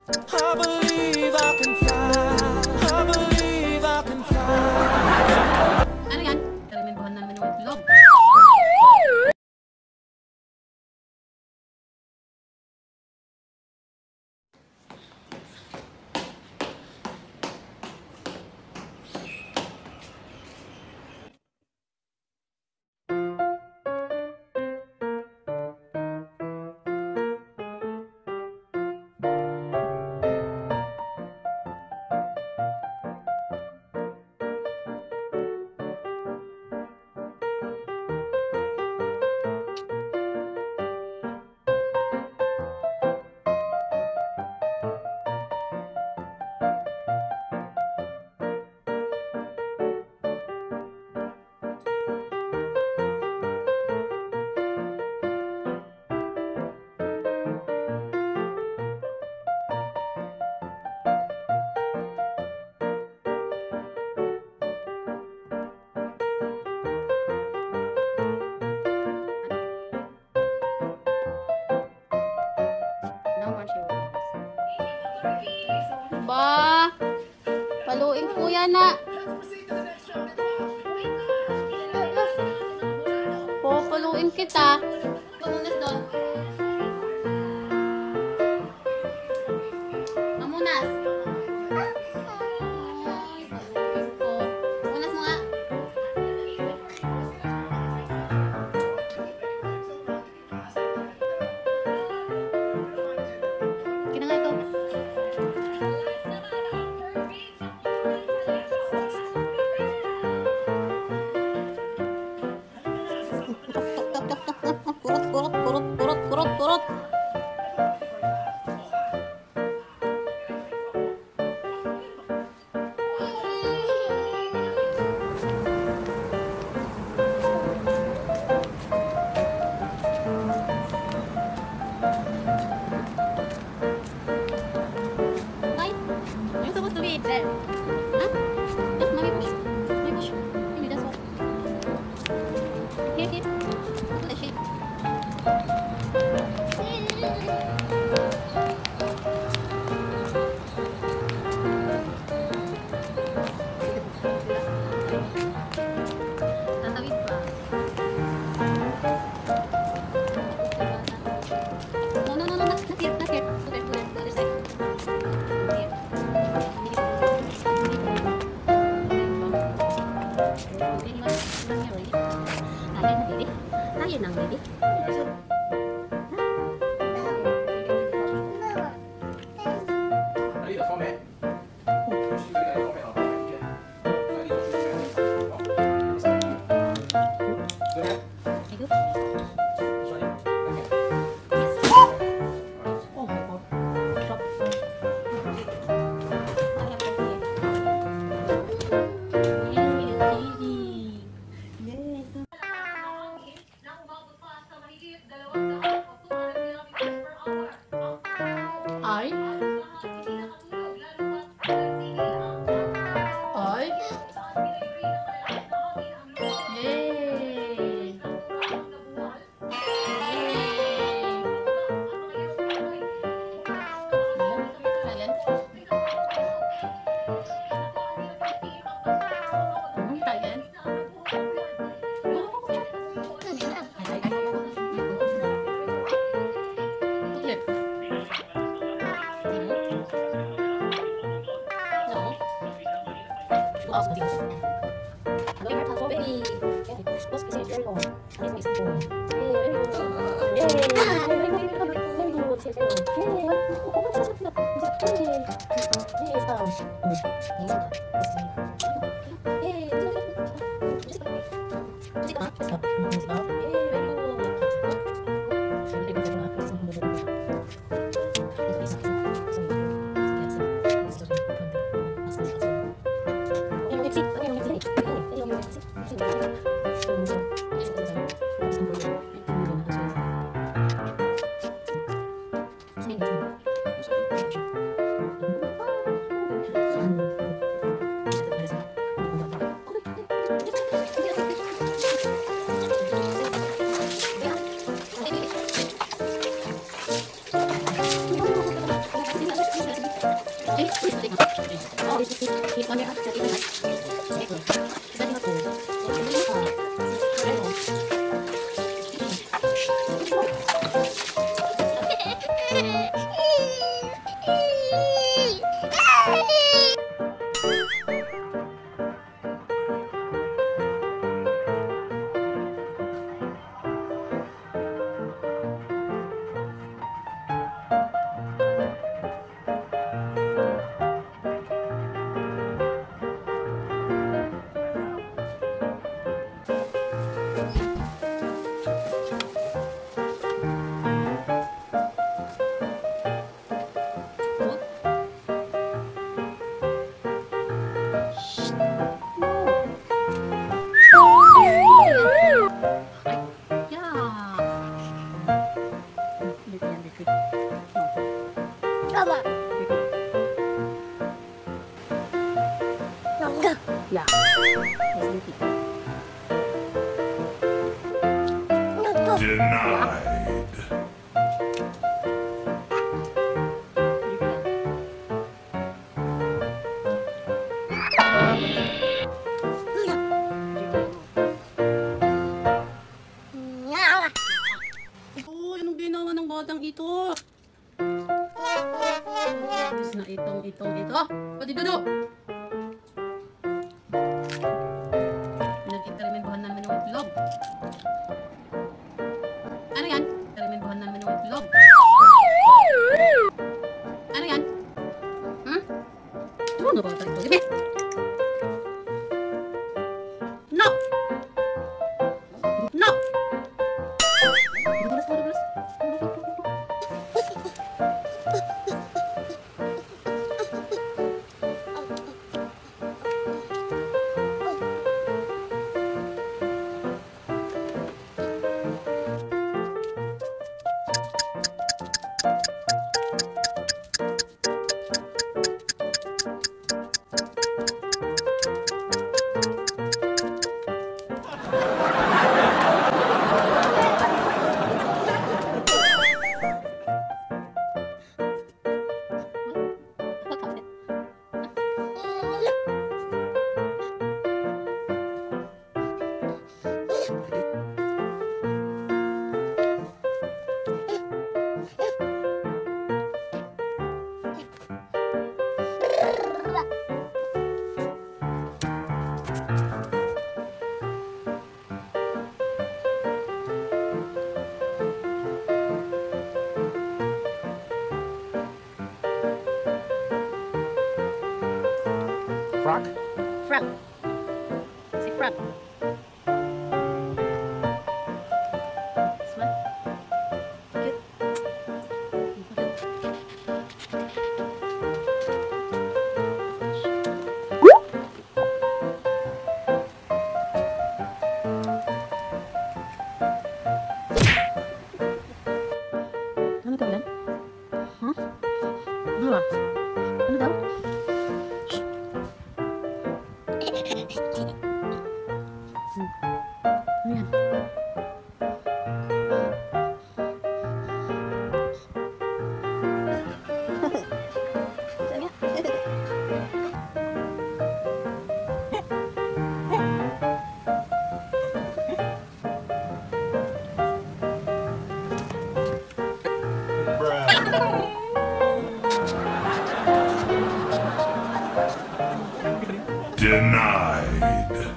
I believe I can fly. I believe I can fly. Ano yan? Karimentuhan na naman yung itlog. Ba, paluin ko yan na. Paluin kita. Kamunas doon. Kamunas. Kamunas mo nga. Kina nga ito. Kurot. Why? You're supposed to be there. Huh? Yes, mommy push. Mommy push. Maybe that's what. Here. Look at the shape. Tatawid pa. No, not here. Look at the other side. Here. Tayo nang ready. I need a format. You should get a format on format here. So I need to show you this. Good, man? I do. This one, yeah? Okay. Oh my god. Drop. I have to here. Yes. Ay. Ay. Yay. Yeah. Denied. Oh, anong ginawa ng batang ito? Is na ito. Pati dudo. Nag-eksperimentuhan namin ng itlog. Ano yan? Eksperimentuhan namin ng itlog. Ano yan? Hmm? Ano ba ito? Libe! No! No! Dulas. Frog? Frog. Si frog. Smile. Cute. Ano daw yan? Huh? Ano ba? Ano daw? Ano yan? Denied.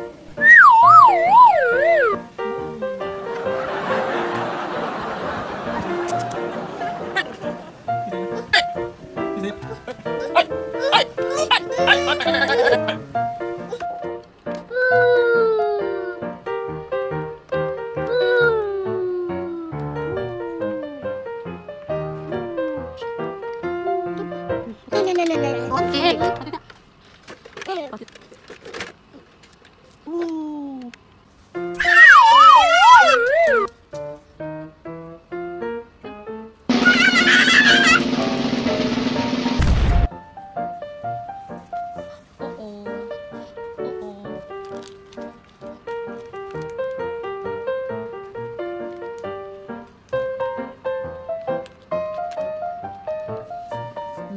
Okay. Ooh.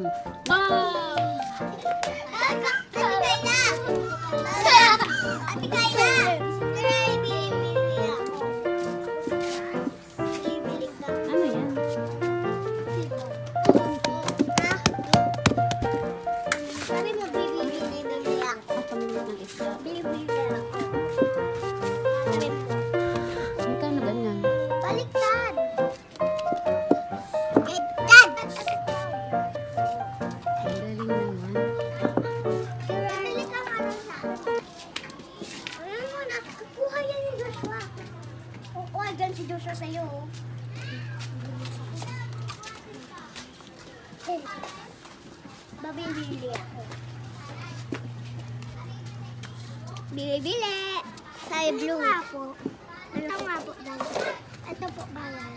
Wow! Ano yan? Sabi mo, bibili ako. Ang pamilya ng isda. Bibili ako. Sabi mo, Magkano ganyan? baliktad. Baliktad. Ang galing naman. Bibili ka para sa akin. Alam mo na, kukuha yan ni Joshua. Kukuha dyan si Joshua sa'yo. Babibili ako. Bili-bili. Tayo blue. Ito nga po. Ito nga po. Ito po balay.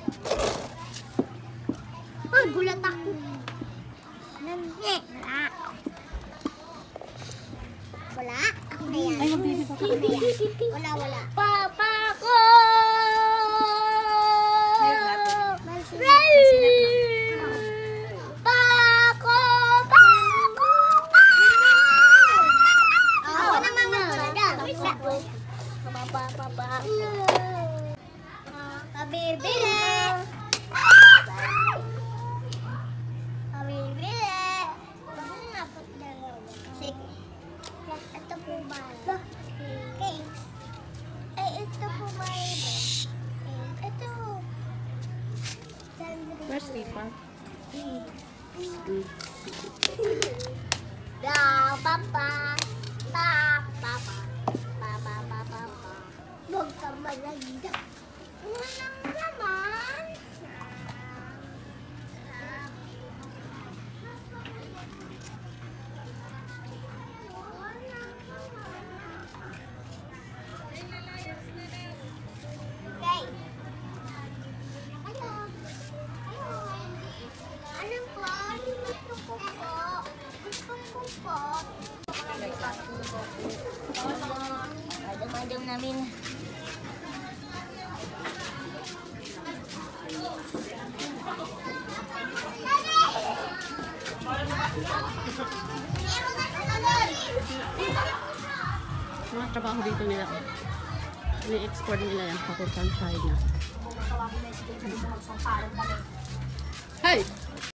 Ay, gulat ako. Nandiyan. Wala. Wala? Ako na yan. Ay, magbibig ako. Ako na yan. Wala, wala. Papa ko! Pako! Pako! Ako naman magdala. Papa. Pabibili. Pabibili. Sige. Ito po ba? Okay. Ay, ito po ba? Ito. Where's Lipa? Da, papa. Papa. Huwag ka malagda. Walang laman. Okay. Ano po? Gusto ko po. Madam namin. Mga trabaho dito nila. Ni-export nila yan papuntang China. Hey!